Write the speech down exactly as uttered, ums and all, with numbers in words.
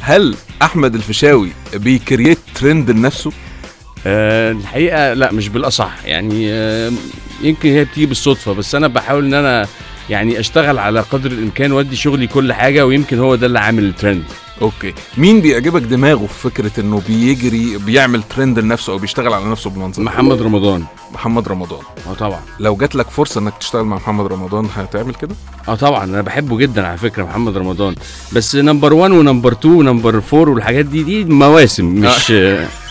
هل احمد الفيشاوي بيكريت ترند لنفسه؟ أه الحقيقه لا، مش بالاصح يعني. أه يمكن هي بتيجي بالصدفه، بس انا بحاول ان انا يعني اشتغل على قدر الامكان وادي شغلي كل حاجه، ويمكن هو ده اللي عامل الترند. اوكي، مين بيعجبك دماغه في فكره انه بيجري بيعمل ترند لنفسه او بيشتغل على نفسه بالمنظر؟ محمد رمضان. محمد رمضان اه طبعا. لو جات لك فرصه انك تشتغل مع محمد رمضان هتعمل كده؟ اه طبعا، انا بحبه جدا على فكره محمد رمضان، بس نمبر واحد ونمبر اتنين ونمبر اربعة والحاجات دي دي مواسم، مش